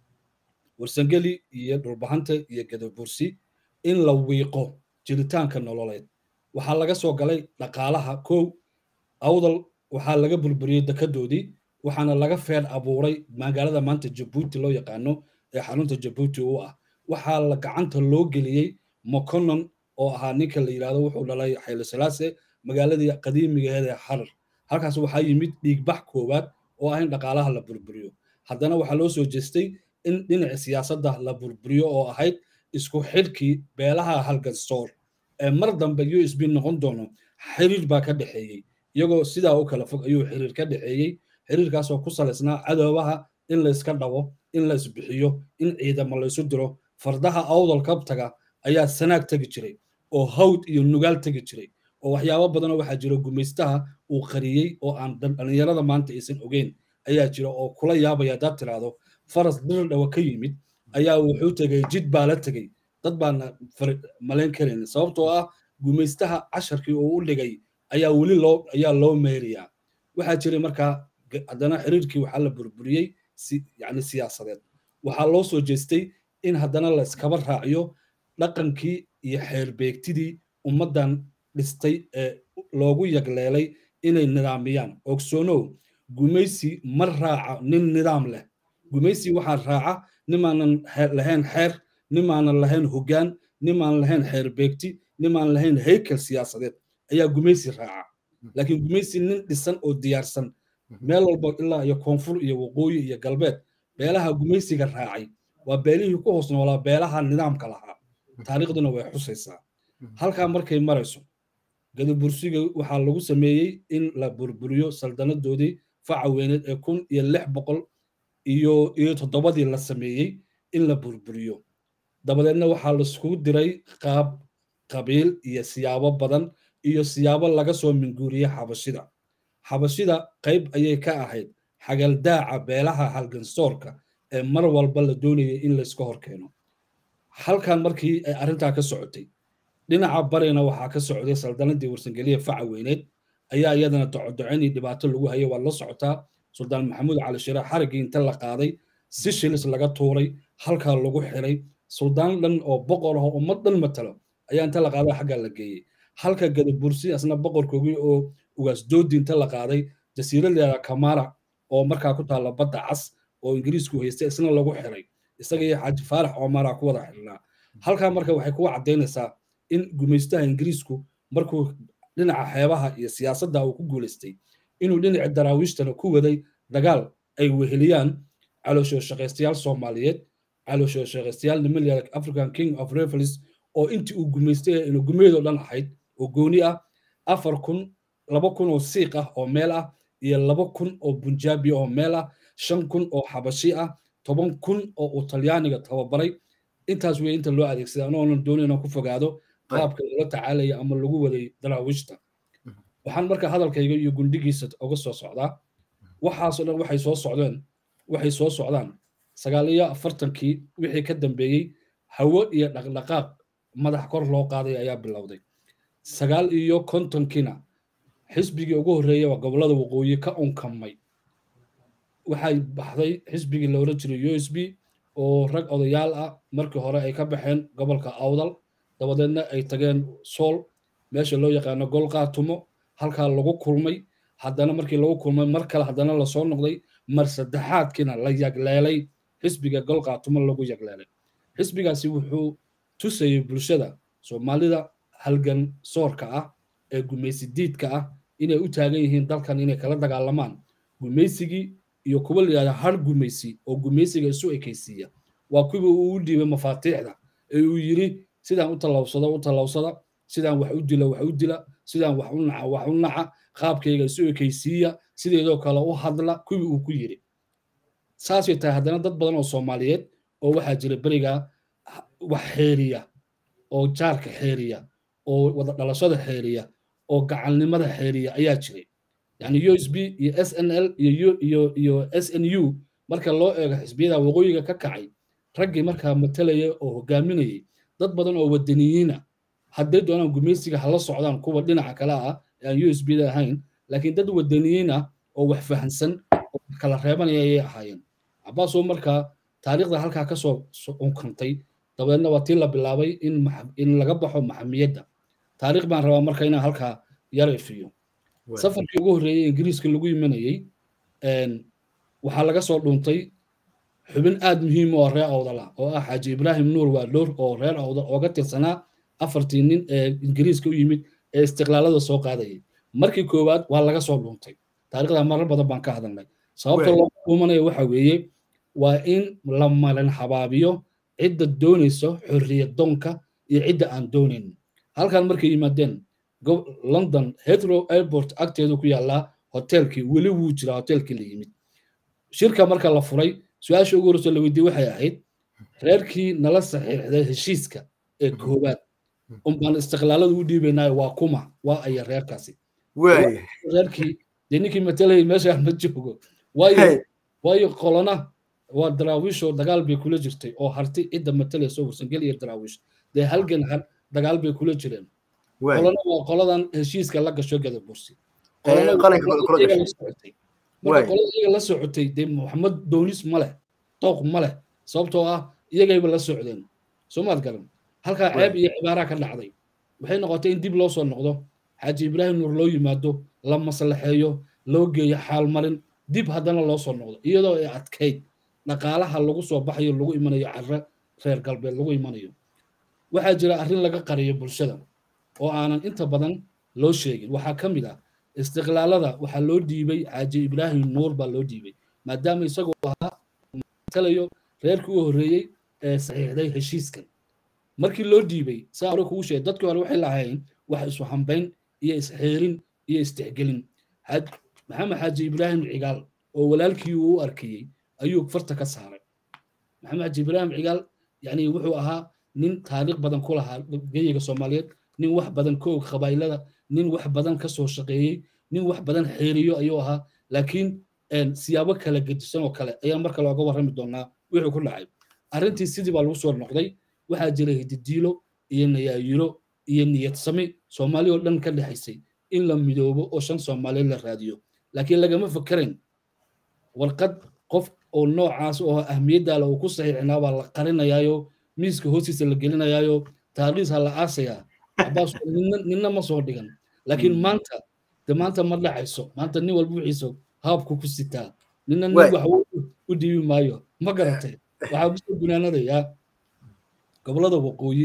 warsangeli iyo dhulbahanta iyo gadabursi in la wiiqo jiritaanka nololeed waxaa laga soo galay dhaqaalaha kow awdal waxaa laga burburiyey dekadoodii waxaana laga feer abuuray magaalada maanta jabuuti loo yaqaano ee xarunta jabuuti u ah waxaa la gacanta loo geliyey mokonon oo ahaa ninka la yidhahdo wuxuu dhalay xaylo salaase magaaladii qadiimigeed ee xarar halkaas waxaa yimid dhiigbax koowaad oo ah in dhaqaalaha la burburiyo haddana waxaa loo soo jeestay in dhinaca siyaasadda la burburiyo oo ahayd isku xidhkii beelaha halgansoor ee mar dambe u s b noqon doono xiriir baa ka dhexeeyey iyagoo sidaa u kala fog ayuu xiriir ka dhexeeyey xiriirkaasoo ku salaysnaa cadoobaha in layska dhabo in la isbixiyo in ciidamo laysu diro fardaha awdal kabtaga ayaa sanaag tegi jiray oo hawd iyo nugaal tegi jiray oo waxyaabo badanoo waxaa jira gumaystaha uu qariyey oo aan dhallinyarada maanta aysan ogeyn ayaa jira oo kula yaabaya haddaad tiraahdo faras dirdhawa ka yimid ayaa wuxuu tegey jid baa la tegey dad baana malayn karayn sababtoo ah gumaystaha casharkii uu u dhigay ayaa weli loo ayaa loo meeriyaa waxaa jiray markaa haddana xiriirkii waxaa la burburiyey yani siyaasadeed waxaa loo soo jeestay in haddana la iskaba raaciyo dhaqankii iyo xeerbeegtidii ummaddan dhistay ee loogu yagleelay inay nidaamiyaan ogsoonow gumaysi ma raaca nin nidaam leh gumaysi waxaa raaca nimaanan lahayn xeer nimaanan lahayn hoggaan nimaan lahayn xeerbeegti nimaan lahayn haykel siyaasadeed ayaa gumaysi raaca laakiin gumaysi nin dhisan oo diyaarsan meel walba ilaa iyo koonfur iyo waqooyi iyo galbeed beelaha gumaysiga raacay waa beelihii ku hoos noolaa beelaha nidaamka lahaa taariikhduna way xusaysaa halkaa markay marayso gadabursiga waxaa lagu sameeyey in la burburiyo saldanadoodii faca weyneed ee kun iyo lix boqol iyo iyo toddobadii la sameeyey in la burburiyo dabadeedna waxaa laiskugu diray qaab qabiil iyo siyaabo badan iyo siyaabo laga soo minguuriyey xabashida xabashida qayb ayay ka ahayd xagaldaaca beelaha halgansoorka ee mar walba la doonayay in layska hor keeno halkan markii ay arrintaa ka socotay dhinaca barina waxaa ka socday saldanadii warsangeliya faca weyneed ayaa iyadana docodoceni dhibaato lagu hayay waa la socotaa suldaan maxamuud cali shire xariggii inta la qaaday si shilis laga tuuray halkaa lagu xiray suldaan dhan oo boqor ah oo ummad dhan matalo ayaa inta la qaaday xaggaa la geeyey halka gadabursi asna boqorkoogii oo ugaas doodi inta la qaaday jasiirada kamara oo markaa ku taalla badda cas oo ingiriisku haystay isna lagu xiray isaga iyo xaaji faarax omara ku wada xirnaa halkaa marka waxay kuga caddaynaysaa in gumaystaha ingiriisku markuu dhinaca xeebaha iyo siyaasadda uu ku guulaystay inuu dhinaca daraawiishtana ku waday dagaal ay weheliyaan calooshoo shaqaystayaal soomaaliyeed calooshoo shaqaystayaal niman african king of revelis oo intii uu gumaystay inuu gumeedoo dhan ahayd oo gooni ah afar kun laba kun oo siiq ah oo meel ah iyo laba kun oo bunjaabi oo meel ah shan kun oo xabashi ah toban kun oo uu talyaaniga tababaray intaas wey inta loo adeegsaday anoonan doonin inaan ku fogaado qaabka loola tacaalaya ama lagu waday daraawiishta waxaan marka hadalkayga iyo gundhigiisa uga soo socdaa waxaasoo dhan waxay soo socdeen waxay soo socdaan sagaal iyo afartankii wixii ka dambeeyey hawo iyo dhaqdhaqaaq madax kor loo qaaday ayaa bilowday sagaal iyo kontonkiina xisbigii ugu horreeyay waa gobollada waqooyi ka unkamay waxay baxday xisbigii la oran jiray u s b oo rag odayaal ah markii hore ay ka baxeen gobolka awdal dabadeedna ay tageen sool meesha loo yaqaano golqaatumo halkaa lagu kulmay haddana markii lagu kulmay mar kale haddana lasoo noqday mar saddexaadkiina la yagleelay xisbiga golqaatumo lagu yagleelay xisbigaasi wuxuu tusayay bulshada soomaalida halgan soorka ah ee gumaysi diidka ah inay u taagan yihiin dalkan inay kala dagaalamaan gumaysigii iyo kuwa la yidhahda har gumaysi oo gumaysiga isu ekaysiiya waa kuwii uu u dhiibay mafaatiixda ee uu yidhi sidaan u tallawsada u tallawsada sidaan wax u dila wax u dila sidaan wax u naca wax u naca qaabkayga isu ekaysiiya sideedoo kale u hadla kuwii uu ku yidhi saasay tahay haddana dad badan oo soomaaliyeed oo waxaa jira berigaa wax xeeriya oo jaarka xeeriya oo wada dhalashada xeeriya oo gacalnimada xeeriya ayaa jiray yani u s b iyo s n l iyo iyo iyo s n u marka loo eego xisbiyada waqooyiga ka kacay raggii markaa matalaya oo hogaaminayay dad badan oo wadaniyiina hadday doonaan gumaysiga hala socdaan kuwa dhinaca kale ah ee aan u s b da ahayn laakiin dad wadaniyiin ah oo wax fahansan oo kala reebanaya ayay ahaayeen cabaasoo markaa taariikhda halkaa ka soo unkantay dabeedna waa tii la bilaabay in in laga baxo maxamiyadda taariikh baan rabaa marka inaan halkaa yar ifiyo safarkii ugu horreeyey ingiriiska lagu yimanayey waxaa laga soo dhuuntay xubin aad muhiim oo reer awdala oo ah xaaji ibraahim nuur waa dhowr oo reer awdal ooga tirsanaa afartii nin ee ingiriiska u yimid ee istiqlaalada soo qaadayay markii koowaad waa laga soo dhuuntay taariikhda marar badan baan ka hadalnay sababta loo dhuumanaya waxa weeye waa in la marin habaabiyo cidda doonayso xorriyad doonka iyo cidda aan doonaynin halkan markay yimaadeen london heathrow airport agteedu ku yaallaa hotelkii weli wuu jiraa hotelkii la yimid shirka marka la furay su-aasha ugu horeyso la weydiiyey waxay ahayd reerkii nala saxiixday heshiiska ee koowaad unbaan istiqlaalada u dhiibaynaayo waa kuma waa aya reerkaasi reerkii dee ninkii matalayay meesha ma joogo waayo waayo qolona waa daraawiisho dagaal bay kula jirtay oo harti cidda matalayso warsangel iyo daraawiish dee halgan dagaal bay kula jireen qolona waa qoladan heshiiska la gasho gada bursi marka qolada iyaga la socotay dee maxamed doonis ma leh tooq ma leh sababtoo ah iyagayba la socdeen soomaad garan halkaa ceeb iyo cibaara ka dhacday waxay noqotay in dib loo soo noqdo xaaji ibraahim nuur loo yimaado la maslaxeeyo loo geeyo xaalmarin dib haddana loo soo noqdo iyadoo ay adkayd dhaqaalaha lagu soo baxayo lagu imanayo carre reer galbeed lagu imanayo waxaa jira arrin laga qariyo bulshada oo aanan inta badan loo sheegin waxaa ka mid ah istiqlaalada waxaa loo dhiibay xaaji ibraahim nuur baa loo dhiibay maadaama isagoo ahaa matalayo reerkii u horreeyey ee saxiixday heshiiskan markii loo dhiibay saa hore kugu sheegay dadkii hore waxay lahayn wax isu hambayn iyo isxeerin iyo istixgelin maxamed xaaji ibraahim cigaal oo walaalkii uu u arkayey ayuu farta ka saaray maxamed xaaji ibraahim cigaal yani wuxuu ahaa nin taariikh badan ku lahaa geyiga soomaaliyeed nin wax badan ka og qabaa'ilada nin wax badan ka soo shaqeeyey nin wax badan xeeriyo ayuu ahaa laakiin siyaabo kala gedisan oo kale ayaa marka looga warrami doonaa wixii ku dhacay arrintii sidii baa lagu soo noqday waxaa jira hididiilo iyo nayaayiro iyo niyad sami soomaali oo dhan ka dhexaysay in la midoobo oo shan soomaaliyeed la raadiyo laakiin lagama fakerayn warqad qof oo noocaas oo ahmiyaddaale uu ku saxiixinaa baa la qarinayaayo miiska hoostiisa la gelinayaayo taariis ha la aasayaa cabaas ninna ma soo dhigan laakiin maanta de maanta ma dhacayso maanta nin walba wixiisa haabku ku sitaa ninna nin wax u dhiibi maayo ma garatay waxaa kusoo gunaanadayaa gobolada waqooyi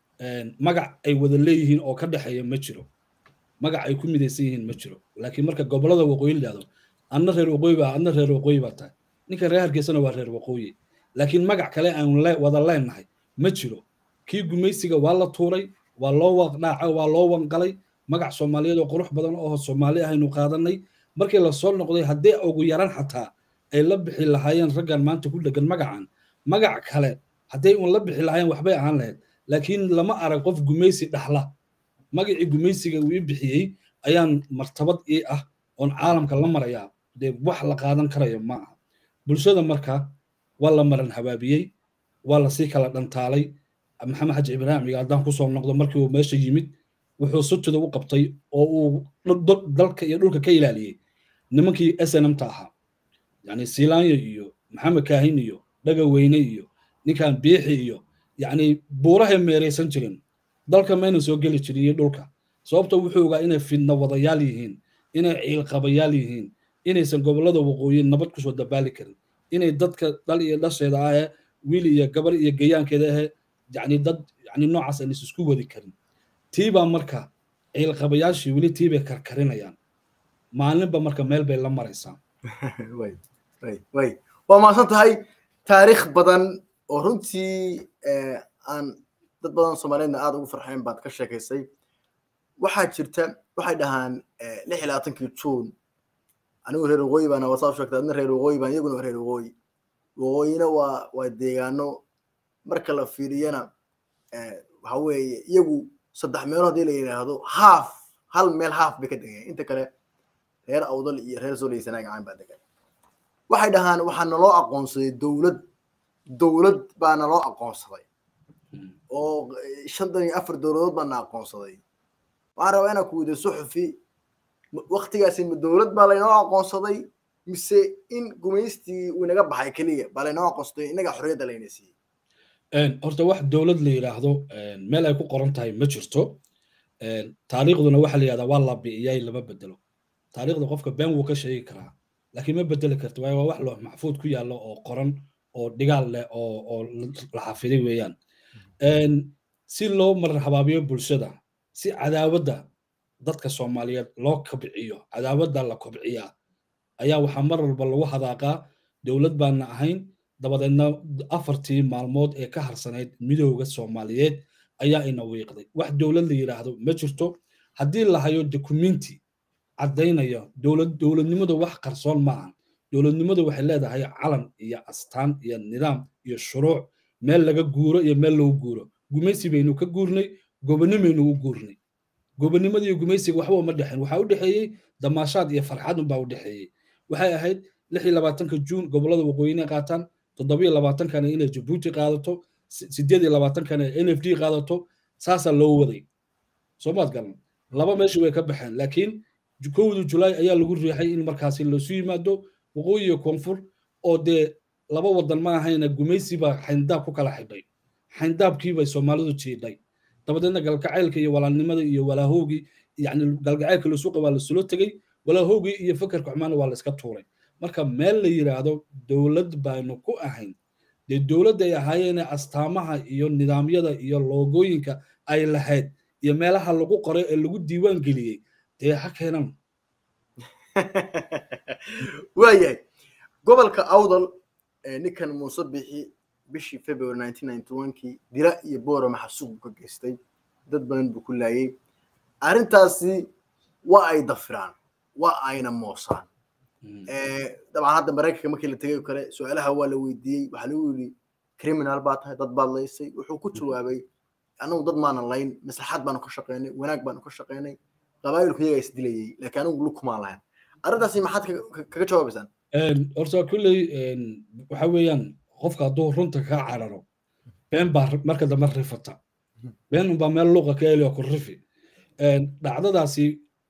magac ay wada leeyihiin oo ka dhexeeya ma jiro magac ay ku midaysan yihiin ma jiro laakiin marka gobolada waqooyi la yidhahdo adna reer waqooyi baa adna reer waqooyi baa tahay ninka reer hargeysana waa reer waqooyi laakiin magac kale aan wada leenahay ma jiro kii gumaysiga waa la tuuray waa loo waqdhaaca waa loo wanqalay magac soomaaliyeed oo qurux badan oo soomaali ahaynu qaadanay markii la soo noqday haddii ugu yaran xataa ay la bixi lahaayeen raggan maanta ku dhegan magacan magac kale hadday uun la bixi lahaayeen waxbay ahaan lahayd laakiin lama arag qof gumaysi dhaxla magacii gumaysiga uu ii bixiyey ayaan martabad ii ah oon caalamka la marayaa dee wax la qaadan karayo ma aha bulshada marka waa la maran habaabiyey waa lasii kala dhantaalay maxamed xaaji ibraahim cigaal haddaan kusoo noqdo markii uu meesha yimid wuxuu sujada u qabtay oo uu dalka iyo dhulka ka ilaaliyey nimankii s n m ta ahaa yani siilaanyo iyo maxamed kaahin iyo dhagaweyne iyo ninkan biixi iyo yani buurahay meeraysan jirin dalka mayna soo geli jirin iyo dhulka sababta wuxuu ogaa inay fidna wadayaal yihiin inay ciilqabayaal yihiin inaysan gobolada waqooyi nabad kusoo dabaali karin inay dadka dhal iyo dhasheeda ahee wiil iyo gabar iyo gayaankeeda ahee yani dad yani noocaas aan is isku wadi karin tiibaa marka ciilqabayaashii weli tiibay karkarinayaan maalinba marka meel bay la maraysaa waa maasan tahay taariikh badan oo runtii aan dad badan soomaaliyeedna aad ugu farxeen baad ka sheekaysay waxaa jirta waxay dhahaan lix iyo labaatankii juun anigu reer waqooyi baana wasaab sheegtay adna reer waqooyi baan iyaguna waa reer waqooyi waqooyina waa waa deegaano marka la fiiriyana waxa weeye iyagu saddex meelood haddii la yidhaahdo haaf hal meel haaf bay ka degeen inta kale reer awdal iyo reer sooley sanaag caan baa degan waxay dhahaan waxaa naloo aqoonsaday dowlad dowlad baa naloo aqoonsaday oo shantan iyo afar dowladood baa na aqoonsaday waxaan rabaa inaan ku weydiyo suxufi waktigaasi ma dowlad baa laynoo aqoonsaday mise in gumaystii uu inaga baxay keliya baa laynoo aqoonsaday inaga xorriyadda layna siiyey horta wax dowlad la yidhaahdo meel ay ku qoran tahay ma jirto taariikhduna waxa la yidhahdaa waa la bi'iyay lama bedelo taariikhda qofka been wuu ka sheegi karaa laakiin ma bedeli karto waayo waa wax loo maxfuud ku yaallo oo qoran oo dhigaal leh oo oo la xafiday weeyaan si loo mar habaabiyo bulshada si cadaawadda dadka Soomaaliyeed loo kobciyo cadaawadda la kobciyaa ayaa waxa mar walba lagu hadaaqaa dawlad baan ahayn dabadeedna afartii maalmood ee ka harsanayd midowga Soomaaliyeed ayaa ina wiiqday wax dawlad la yiraahdo ma jirto haddii la hayo documenti caddaynaya dawlad dawladnimada wax qarsoon ma aha dawladnimadu waxay leedahay calan iyo astaan iyo nidaam iyo shuruuc meel laga guuro iyo meel lagu guuro gumaysi baynu ka guurnay gobonimaynu u guurnay gobonimada iyo gumaysiga waxba uma dhaxin waxa u dhaxeeyay damaashaad iyo farxad un baa u dhaxeeyay waxay ahayd lix iyo labaatanka Juun gobolada waqooyiga qaataan toddoba iyo labaatanka inay Djibouti qaadato siddeed iyo labaatanka N F D qaadato saasa loo waday Soomaad galan laba meesh way ka baxeen laakiin kowda July ayaa lagu riixay in markaasi la soo yimaado waqooyiga koonfur oo de laba wadan ma ahayna gumaysi ba xindaab ku kala xidhay xindaabkii bay Soomaalidu jeeday dabadeedna galgacaylka iyo walaalnimada iyo walaahoogi yani galgacaylka la suuqa waa la soo tagay walaahoogi iyo fakarka xumaan waa la iska tuuray marka meel la yiraahdo dawlad baanu ku ahayn de dawladda ay ahaayeen astaamaha iyo nidaamyada iyo loogooyinka ay lahayd iyo meelaha lagu qoray ee lagu diiwaan geliyay ee hakeenan waayahay gobolka awdal ee ninkan Muuse Bixi bishii February nineteen ninety-one kii dira iyo boorama xasuuq ka geystay dad badan buu ku laayay arintaasi waa ay dafiraan waa ayna moosaan ee dabcan hadda Mareykanka markii la tagay kale su'aalaha waa la weydiiyay waxa lagu yiri criminal baa tahay dad baad leysay wuxuu ku jawaabay anagu dad maanan layn maslaxad baan ka shaqeynay wanaag baan ka shaqeynay qabaayilku iyaga is dilayay laakiin anagu lukuma lahayn arintaasi maxaad kaga jawaabaysan een horta kulli een waxa weeyaan qofka hadduu runta ka cararo been baa marka dambe rifata been baa meel luqa ka heli oo ku rifi een dhacdadaasi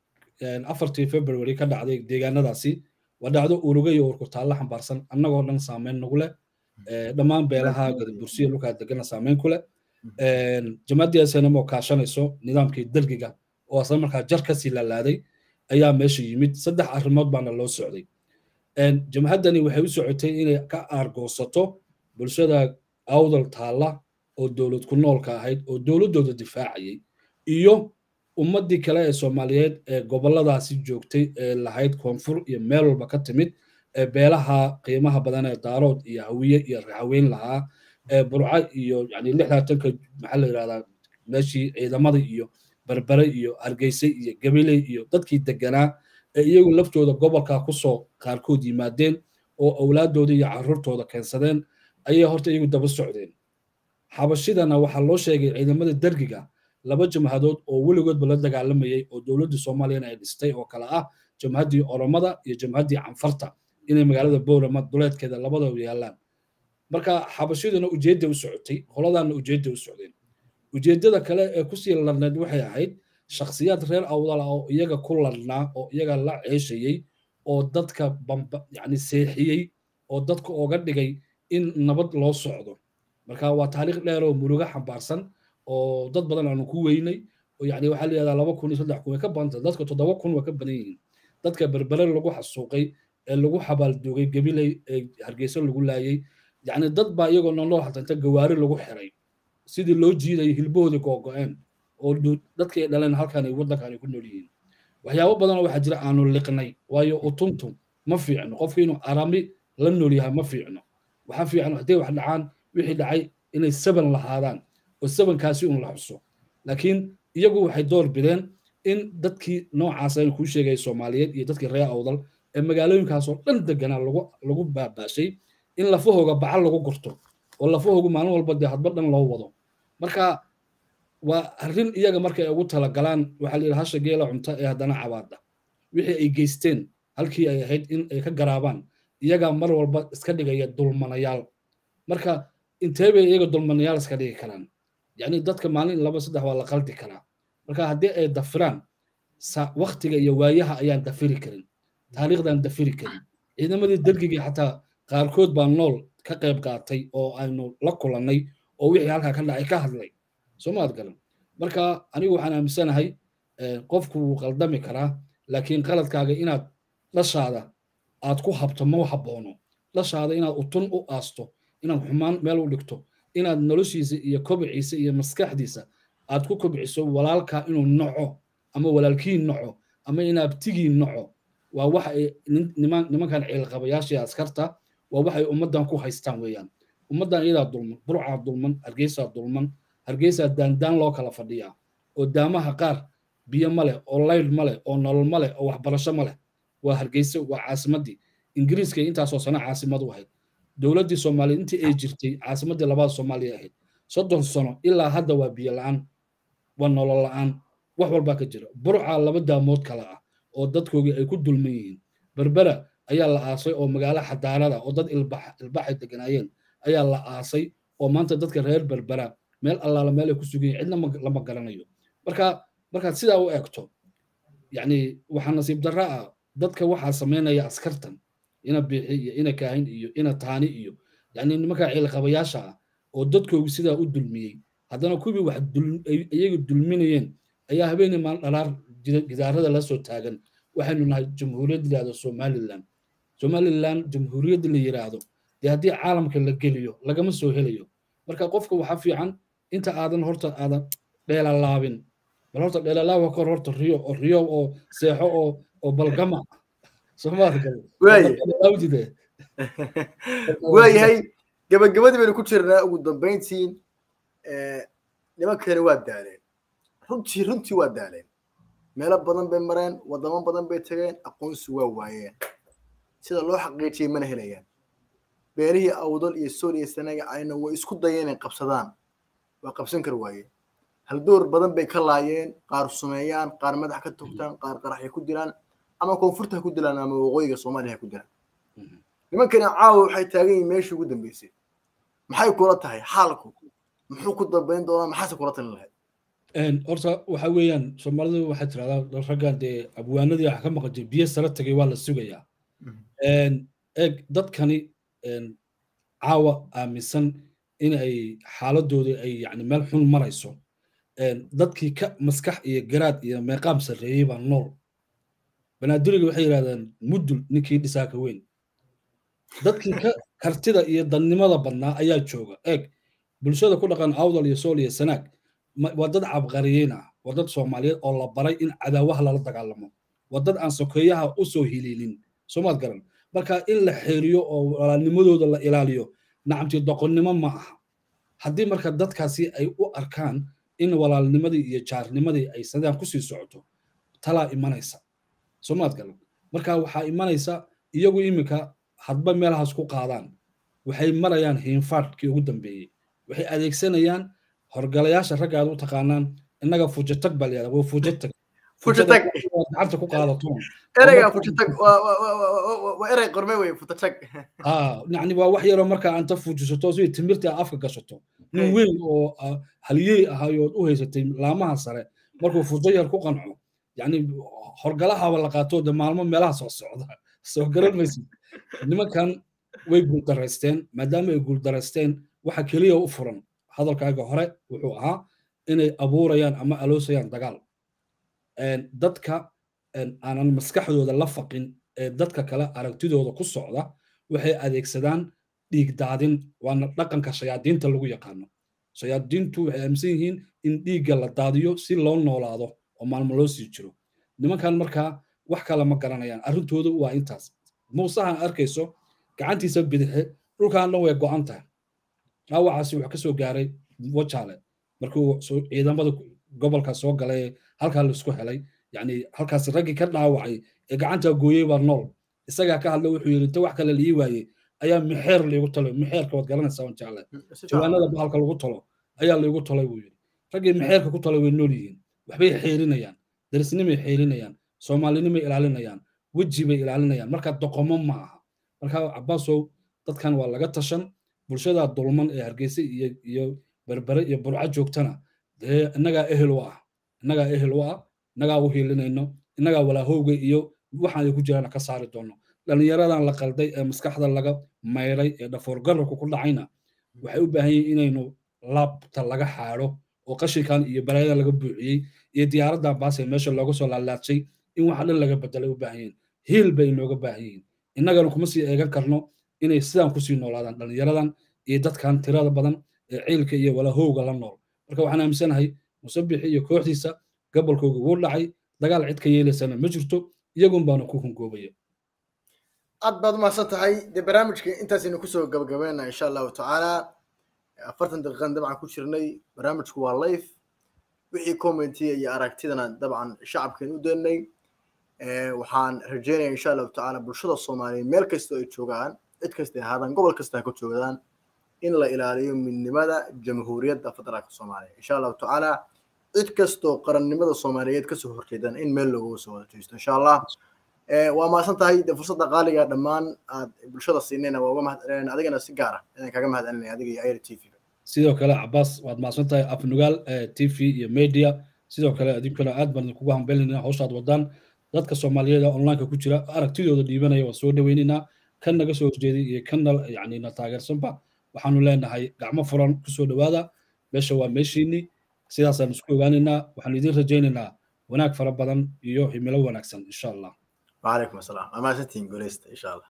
een afartii February ka dhacday deegaanadaasi waa dhacdo urugay oo ku taala xambaarsan annagoo dhan saameyn nagu leh ee dhammaan beelaha Galbursiga luka degana saameyn ku leh een jamaadii sanamo kaashanayso nidaamkii dalgiga oo asal markaa jar ka sii lalaaday ayaa meesha yimid saddex arrimood baana loo socday een jamhadani waxay u socotay inay ka aargoosato bulshada awdal taala oo dawlad ku nool ka ahayd oo dawladooda difaacayay iyo ummadii kale ee Soomaaliyeed ee goboladaasi joogtay ee lahayd koonfur iyo meel walba ka timid ee beelaha qiimaha badan ee daarood iyo hawiye iyo raxweyn lahaa ee burca iyo yani lixdanka maxaa la yiraahdaa meeshii ciidamada iyo barbare iyo hargeysa iyo gabiley iyo dadkii deganaa ee iyagu laftooda gobolka ku soo qaarkood yimaadeen oo awlaadooda iyo carruurtooda keensadeen ayay horta iyagu daba socdeen xabashidana waxaa loo sheegay ciidamada dargiga laba jamhadood oo weligoodba la dagaalamayay oo dawladda Soomaaliya ay dhistay oo kala ah jamhadii Oromada iyo jamhadii Canfarta inay magaalada Boorama duleedkeeda labadaba yaalaan marka xabashiduna ujeedada u socotay qoladana ujeedada u socdeen ujeedada kale ee ku sii larneed waxay ahayd shakhsiyaad reer awdal oo iyaga ku larnaa oo iyaga la ceeshayay oo dadka yani seexiyay oo dadka ooga dhigay in nabad loo socdo marka waa taariikh dheer oo muruga xambaarsan oo dad badan aanu ku weynay oo yani waxa la yiraahdaa laba kun iyo saddex kun ka badan dadka toddoba kun waa ka badan yihiin dadka berbere lagu xasuuqay ee lagu xabaal doogay gabilay ee hargeysa lagu laayay yani dad baa iyagoo nolol xatanta gawaari lagu xiray sidii loo jiiday hilbooda googo'een oo dadkii dhaleen halkan ay wadankan ku nool yihiin waxyaabo badan oo waxa jira aanu liqnay waayo utuntu ma fiicno qofku inuu arami la nool yahay ma fiicno waxa fiicno hadii wax dhacaan wixii dhacay inay saban lahaadaan oo sabankaasi uu la xuso laakiin iyagu waxay door bideen in dadkii noocaas ay ku sheegay Soomaaliyeed iyo dadkii reer awdal ee magaalooyinkaas oo dhan deganaa lagu lagu baabaashay in lafahooga bacal lagu gurto oo lafahooga maalin walba de hadba dhan loo wado marka waa arrin iyaga marka ay ugu tala galaan waxa la yiraahdaa geela cunta ee hadana cabaada wixii ay geysteen halkii ay ahayd in ay ka garaabaan iyaga mar walba iska dhigaya dulmanayaal marka intee bay iyaga dulmanayaal iska dhigi karaan yani dadka maalin laba saddex waa la qaldi karaa marka haddii ay dafiraan waqtiga iyo waayaha ayaan dafiri karin taariikhdan dafiri karin ciidamadii dalgiga xataa qaarkood baa nool ka qayb qaatay oo aynu la kulannay oo wixii halka ka dhacay ka hadlay Soomaad galan marka anigu waxaan aaminsanahay qofku wuu qaldami karaa laakiin qaladkaaga inaad la shaada aad ku habto ma haboono la shaada inaad utun u aasto inaad xumaan meel u dhigto inaad noloshiisa iyo kobciisa iyo maskaxdiisa aad ku kobciso walaalka inuu noco ama walaalkii noco ama inaad tigii noco waa wax ay niman nimankan ciilqabayaashii askarta waa wax ay ummadan ku haystaan weeyaan ummadan iyadaa dulman burcaa dulman hargeysaa dulman hargeysaa daandaan loo kala fadhiyaa oo daamaha qaar biyo ma leh oo layl ma leh oo nolol ma leh oo waxbarasho ma leh waa hargeysa waa caasimaddii ingiriiska intaasoo sano caasimad u ahayd dowladdii soomaaliya intii ay jirtay caasimaddii labaad soomaaliya ahayd soddon sano ilaa hadda waa biyo la'aan waa nolol la'aan wax walbaa ka jira burcaa laba daamood kale ah oo dadkoogii ay ku dulman yihiin berbera ayaa la aasay oo magaalo xadaarada oo dad ilbax ilbaxay deganaayeen ayaa la aasay oo maanta dadka reer berbera meel allaala meel ay ku sugan yihiin cidna lama garanayo marka markaad sidaa u eegto yacni waxaa nasiib darra ah dadka waxaa samaynaya askartan ina biixi iyo ina kaahin iyo ina taani iyo yacni nimanka ciilqabayaasha ah oo dadkoogii sidaa u dulmiyey haddana kuwii wax iyaga dulminayeen ayaa habeenii maalin dhalaar gidaarada la soo taagan waxaynu nahay jamhuuriyadda la yidhahdo somaliland somaliland jamhuuriyadda la yidhaahdo dee haddii caalamka la geliyo lagama soo helayo marka qofka waxaa fiican inta aadan horta aadan dheelalaabin bal horta dheelalaaba kor horta riyo oo riyo oo seexo oo oo balgama waayahay gabagabadii baynu ku jirnaa ugu dambayntiin nimankani waa daaleen runtii runtii waa daaleen meelo badan bay mareen wadamo badan bay tageen aqoonsi waa waayeen sida loo xaqiijiyey mana helayaan beerihii awdal iyo sool iyo sanaga ayna way isku dayeen inay qabsadaan waa qabsan kar waayeen haldoor badan bay ka laayeen qaar sumeeyaan qaar madax ka tugtaan qaar qaraxya ku dilaan ama koonfurta ha ku dilaan ama waqooyiga soomaaliya ha ku dilaan nimankani caawa waxay taagan yihiin meeshii ugu dambeysay maxay kula tahay xaalku muxuu ku dambayn doonaa maxaase kula talin lahayd horta waxa weeyaan soomaalidu waxay tirahdaa raggan dee abwaanadii waxa ka maqan biyo sare tagay waa la sugayaa eeg dadkani caawa aaminsan in ay xaaladooda ay yani meel xun marayso dadkii ka maskax iyo garaad iyo meeqaam sarreeyey baa nool banaadiriga waxay yidhahdaan mudul ninkii dhisaaka weyn dadkii ka kartida iyo dannimada badnaa ayaa jooga eeg bulshada ku dhaqan awdal iyo sool iyo sanaag waa dad cabqariyiin ah waa dad soomaaliyeed oo la baray in cadaawaha lala dagaalamo waa dad aan sokeeyaha u soo hiliilin soomaad garan marka in la xeeriyo oo walaalnimadooda la ilaaliyo nacamtii doqonnimo ma aha haddii marka dadkaasi ay u arkaan in walaalnimadii iyo jaarnimadii ay sadaan kusii socoto talaa imanaysa soomaad garan marka waxaa imanaysa iyagu iminka hadba meelahaas ku qaadaan waxay marayaan hiinfaadkii ugu dambeeyey waxay adeegsanayaan horgalayaasha ragga aad u taqaanaan innaga fujatag baa layihahda waa fujatag fujatag gacanta ku qaadato ereyga fujatag waa erey qorme wey fujatag ah yacni waa wax yaroo markaa anta fujisato si timirta afka gashato nin weyn oo haliyey ahaayood u haysatay laamaha sare markuu fujo yar ku qanco yacni horgalahaba la qaato de maalmo meelaha soo socda soo garan maysid nimankan way guuldaraysteen maadaama ay guuldaraysteen waxa keliya u furan hadalkaaga hore wuxuu ahaa inay abuurayaan ama aloosayaan dagaal dadka aanan maskaxdooda la faqin ee dadka kale aragtidooda ku socda waxay adeegsadaan dhiig daadin waana dhaqanka shayaadiinta lagu yaqaano shayaadiintu waxay aaminsan yihiin in dhiigga la daadiyo si loo noolaado oo maalmo loo sii jiro nimankan markaa wax kale ma garanayaan arrintooda waa intaas muusahan arkayso gacantiisa bidixe dhulkaan dhan way go'an tahay dhaawacaasi wuxuu ka soo gaaray wajaale markuu ciidamada gobolka soo galay halkaa la isku helay yacni halkaas raggii ka dhaawacay ee gacantaa gooyey baa nool isagaa ka hadla wuxuu yidhi inta wax kale la ii waayey ayaa mixeer laygu talay mixeerka waad garanaysaa waan jeclay jawaanada bahalka lagu talo ayaa laygu talay buu yidhi raggii mixeerka ku talay way nool yihiin waxbay xeerinayaan darisnimay xeerinayaan soomaalinimay ilaalinayaan weji bay ilaalinayaan marka doqomo ma aha marka cabaasow dadkan waa laga tashan bulshada dulman ee hargeysa iyo iyo berbere iyo burca joogtana dee innagaa ehel u ah innagaa ehel u ah innagaa u hiilinayno innagaa walaahowga iyo waxaan ay ku jiraan ka saari doono dhallinyaradan la qalday ee maskaxda laga mayray ee dhafoorgarabka ku dhacayna waxay u baahan yihiin inaynu laabta laga xaadho oo qashinkan iyo balaayada laga buuxiyey iyo diyaaraddan baasee meesha looga soo laalaadshay in waxa dhan laga bedelay u baahan yihiin hiil bay inooga baahan yihiin innagana kuma sii eegan karno inay sidaan kusii noolaadaan dhallinyaradan iyo dadkan tirada badan ee ciilka iyo walahowga la nool marka waxaan aaminsanahay musabixi iyo kooxdiisa gobolkooga wuu dhacay dagaal cid ka yeelaysana ma jirto iyagun baana ku hungoobaya aad baad umahadsan tahay dee barnaamijka intaasaynu kusoo gabagabeynaa insha allahu tacaala afartan daqiiqan dabcan ku jirnay barnaamijku waa life wixii commentiya iyo aragtidana dabcan shacabkeen u daynay waxaan rajeynaya insha allahu tacaala bulshada soomaaliyeed meel kasta ay joogaan cid kasta ay ahaadaan gobol kasta ha ka joogadaan in la ilaaliyo midnimada jamhuuriyadda federaalka soomaaliya insha allahu tacaala cid kastoo qarannimada soomaaliyeed kasoo horjeedaan in meel looga soo wada jeesto insha allah waa mahadsan tahay de fursadda qaaliga dhammaan aad bulshada siinayna waa uga mahadcelinayna adigana si gaar ah inaan kaga mahadcelinaya adiga iyo air t v sidoo kale cabaas waad mahadsan tahay afnugaal t v iyo media sidoo kale idinkuna aad baan kugu hambelinayna hawshaad wadaan dadka soomaaliyeed ee onlineka ku jira aragtidooda dhiibanaya waan soo dhaweynaynaa kan naga soo horjeeday iyo kanna yani na taageersanba waxaanu leenahay gacmo furan kusoo dhawaada meesha waa meeshiinii sidaasaan isku ogaanaynaa waxaan idin rajaynaynaa wanaag fara badan iyo himilo wanaagsan insha allah وعليكم السلام أما ستين قوليست إن شاء الله